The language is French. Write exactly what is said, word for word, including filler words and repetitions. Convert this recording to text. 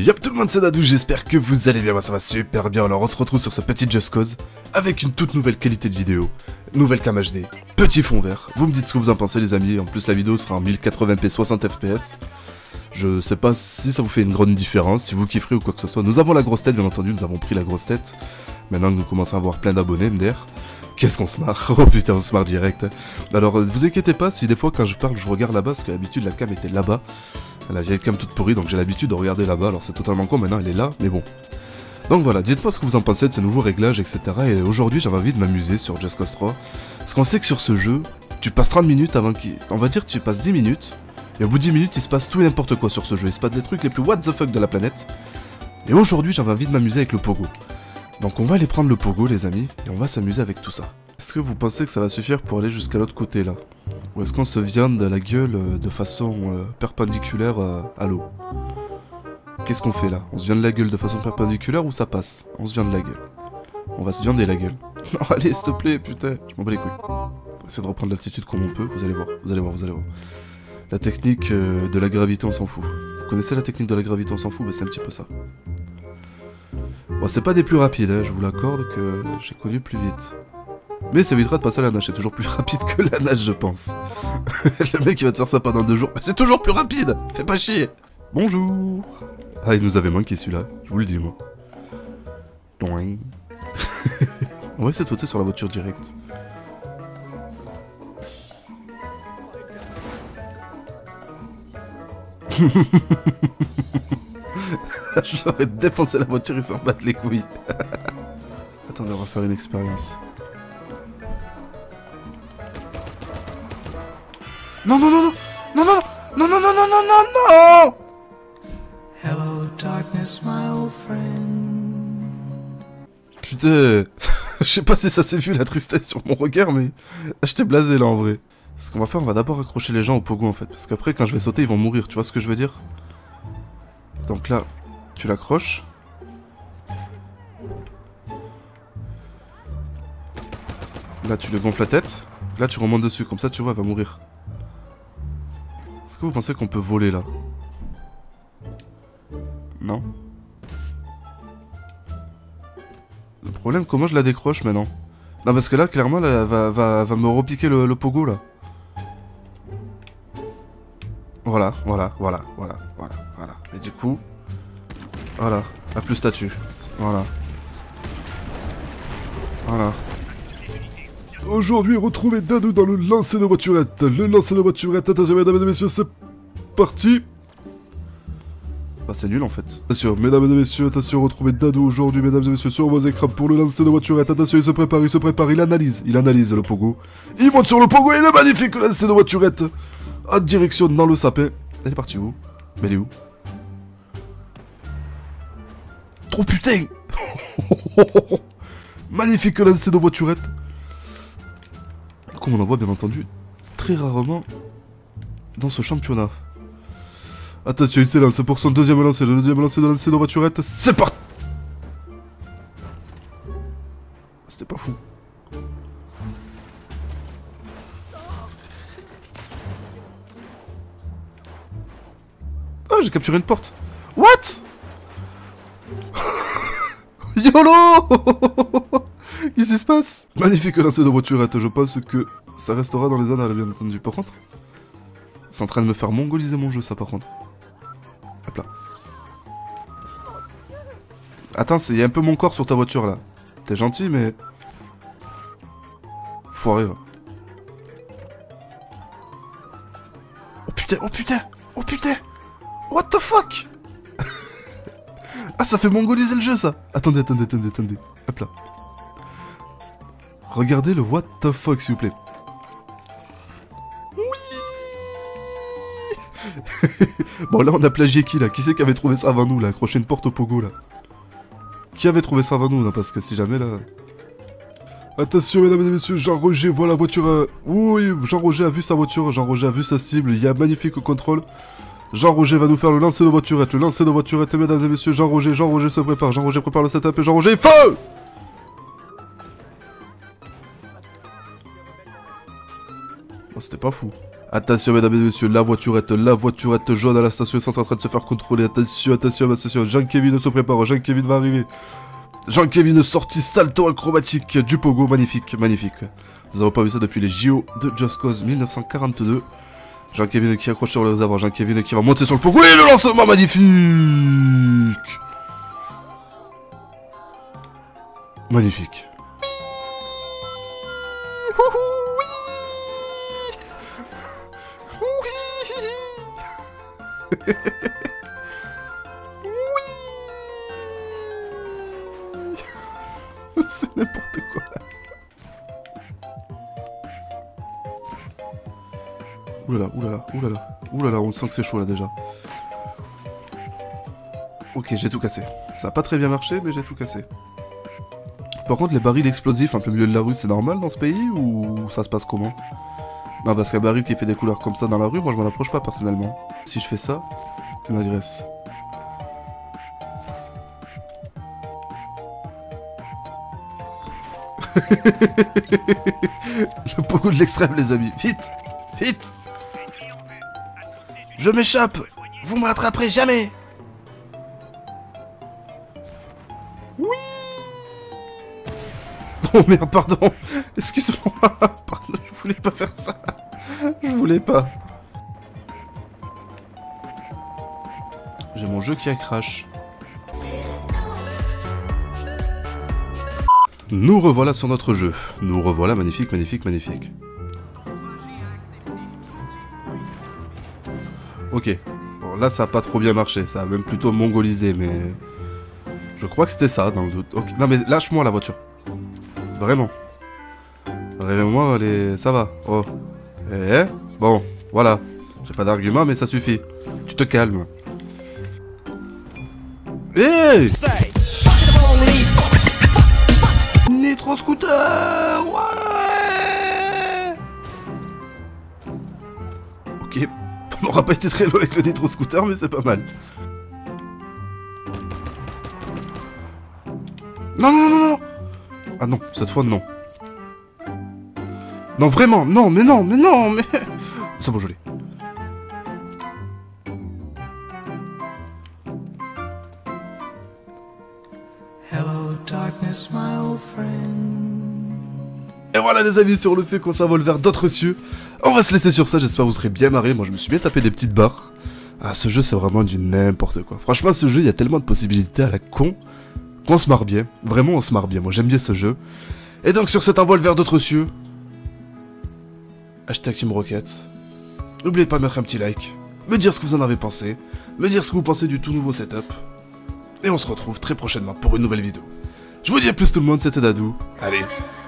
Yop tout le monde, c'est Dadou, j'espère que vous allez bien, moi ça va super bien. Alors on se retrouve sur ce petit Just Cause, avec une toute nouvelle qualité de vidéo, nouvelle cam H D, petit fond vert. Vous me dites ce que vous en pensez les amis, en plus la vidéo sera en mille quatre-vingts p soixante F P S. Je sais pas si ça vous fait une grande différence, si vous kifferez ou quoi que ce soit. Nous avons la grosse tête bien entendu, nous avons pris la grosse tête. Maintenant que nous commençons à avoir plein d'abonnés, M D R. Qu'est-ce qu'on se marre. Oh putain, on se marre direct. Alors vous inquiétez pas si des fois quand je parle je regarde là-bas, parce que d'habitude la cam était là-bas. La vieille cam toute pourrie, donc j'ai l'habitude de regarder là-bas, alors c'est totalement con, maintenant elle est là, mais bon. Donc voilà, dites-moi ce que vous en pensez de ces nouveaux réglages, et cetera. Et aujourd'hui j'avais envie de m'amuser sur Just Cause trois. Parce qu'on sait que sur ce jeu, tu passes trente minutes avant qu'il... On va dire que tu passes dix minutes, et au bout de dix minutes il se passe tout et n'importe quoi sur ce jeu. Il se passe des trucs les plus what the fuck de la planète. Et aujourd'hui j'avais envie de m'amuser avec le pogo. Donc on va aller prendre le pogo les amis, et on va s'amuser avec tout ça. Est-ce que vous pensez que ça va suffire pour aller jusqu'à l'autre côté là? Ou est-ce qu'on se viande la gueule euh, de façon euh, perpendiculaire euh, à l'eau? Qu'est-ce qu'on fait là? On se viande la gueule de façon perpendiculaire ou ça passe? On se viande la gueule. On va se viander la gueule. Non allez s'il te plaît putain, je m'en bats les couilles. On va essayer de reprendre l'altitude comme on peut, vous allez voir, vous allez voir, vous allez voir. La technique euh, de la gravité on s'en fout. Vous connaissez la technique de la gravité on s'en fout? Bah c'est un petit peu ça. Bon c'est pas des plus rapides, hein, je vous l'accorde que j'ai connu plus vite. Mais ça évitera de passer à la nage, c'est toujours plus rapide que la nage je pense. Le mec il va te faire ça pendant deux jours, mais c'est toujours plus rapide. Fais pas chier. Bonjour. Ah il nous avait manqué celui-là, je vous le dis moi. Doing. On va essayer de sauter sur la voiture directe. J'aurais défoncé la voiture, ils s'en battent les couilles. Attendez, on va faire une expérience. Non, non, non, non, non, non, non, non, non, non, non, non, non. Hello, darkness, my old friend. Putain, je sais pas si ça s'est vu la tristesse sur mon regard, mais j'étais blasé là en vrai. Ce qu'on va faire, on va d'abord accrocher les gens au pogo en fait, parce qu'après quand je vais sauter, ils vont mourir, tu vois ce que je veux dire? Donc là, tu l'accroches. Là, tu le gonfles la tête. Là, tu remontes dessus, comme ça, tu vois, elle va mourir. Est-ce que vous pensez qu'on peut voler là? Non. Le problème, comment je la décroche maintenant? Non, parce que là, clairement, là, elle va, va, va me repiquer le, le pogo là. Voilà, voilà, voilà, voilà, voilà, voilà. Et du coup, voilà, à plus statut. Voilà. Voilà. Aujourd'hui, retrouvez Dadou dans le lancer de voiturette. Le lancer de voiturette, attention mesdames et messieurs, c'est parti. Bah c'est nul en fait. Attention, mesdames et messieurs, attention, retrouvez Dadou aujourd'hui, mesdames et messieurs, sur vos écrans pour le lancer de voiturette. Attention, il se prépare, il se prépare, il analyse, il analyse le pogo. Il monte sur le pogo et le magnifique lancer de voiturette. En direction dans le sapin. Elle est partie où? Mais elle est où? Oh putain. Magnifique lancer de voiturette. Comme on en voit bien entendu très rarement dans ce championnat. Attention, il s'élance pour son deuxième lancer, le deuxième lancer de lancer de voiturette, c'est parti. C'était pas fou. Oh, j'ai capturé une porte. What? YOLO. Qu'est-ce qui se passe? Magnifique lancer de voiturette, je pense que ça restera dans les annales bien entendu. Par contre, c'est en train de me faire mongoliser mon jeu ça par contre. Hop là. Attends, il y a un peu mon corps sur ta voiture là. T'es gentil mais... Foiré va. Oh putain, oh putain, oh putain. What the fuck. Ah ça fait mongoliser le jeu ça. Attendez, attendez, attendez, attendez. Hop là. Regardez le what the fuck s'il vous plaît. Oui. Bon là on a plagié qui là? Qui c'est qui avait trouvé ça avant nous là? Accrocher une porte au pogo là. Qui avait trouvé ça avant nous là? Parce que si jamais là... Attention mesdames et messieurs, Jean-Roger voit la voiture... Euh... Oui, Jean-Roger a vu sa voiture, Jean-Roger a vu sa cible, il y a magnifique contrôle. Jean-Roger va nous faire le lancer de voiturette, le lancer de voiturette mesdames et messieurs, Jean-Roger, Jean-Roger se prépare, Jean-Roger prépare le setup et Jean-Roger, feu! Oh, c'était pas fou. Attention mesdames et messieurs, la voiturette, la voiturette jaune à la station est en train de se faire contrôler. Attention, attention, attention, Jean-Kevin se prépare, Jean-Kevin va arriver. Jean-Kevin sorti salto acrobatique du pogo, magnifique, magnifique. Nous n'avons pas vu ça depuis les J O de Just Cause mille neuf cent quarante-deux. Jean-Kevin qui accroche sur le réservoir, Jean-Kevin qui va monter sur le pogo. Oui, le lancement magnifique. Magnifique. C'est n'importe quoi. Oulala, oulala, oulala, oulala, on sent que c'est chaud là déjà. Ok, j'ai tout cassé. Ça a pas très bien marché, mais j'ai tout cassé. Par contre, les barils explosifs un peu milieu de la rue, c'est normal dans ce pays ou ça se passe comment? Non, parce qu'un baril qui fait des couleurs comme ça dans la rue, moi je m'en approche pas personnellement. Si je fais ça, tu m'agresses. Le pogo de l'extrême, les amis. Vite, vite. Je m'échappe. Vous me rattraperez jamais. Oui. Oh merde, pardon. Excuse-moi. Pardon, je voulais pas faire ça. Je voulais pas. J'ai mon jeu qui a crash. Nous revoilà sur notre jeu. Nous revoilà, magnifique, magnifique, magnifique. Ok. Bon, là, ça a pas trop bien marché. Ça a même plutôt mongolisé, mais... Je crois que c'était ça, dans le doute. Okay. Non, mais lâche-moi la voiture. Vraiment. Vraiment, allez... Ça va. Oh. Eh, bon, voilà. J'ai pas d'argument, mais ça suffit. Tu te calmes. Hey! Nitro Scooter! Ouais! Ok, on n'aura pas été très loin avec le Nitro Scooter, mais c'est pas mal. Non, non, non, non, non! Ah non, cette fois, non. Non, vraiment, non, mais non, mais non, mais... C'est bon, je l'ai. Hello, darkness, my old friend. Et voilà les amis, sur le fait qu'on s'envole vers d'autres cieux. On va se laisser sur ça, j'espère que vous serez bien marrés. Moi je me suis bien tapé des petites barres. Ah, ce jeu c'est vraiment du n'importe quoi. Franchement ce jeu, il y a tellement de possibilités à la con qu'on se marre bien. Vraiment on se marre bien, moi j'aime bien ce jeu. Et donc sur cet envol vers d'autres cieux, hashtag Team Rocket. N'oubliez pas de mettre un petit like, me dire ce que vous en avez pensé, me dire ce que vous pensez du tout nouveau setup. Et on se retrouve très prochainement pour une nouvelle vidéo. Je vous dis à plus tout le monde, c'était Dadou. Allez,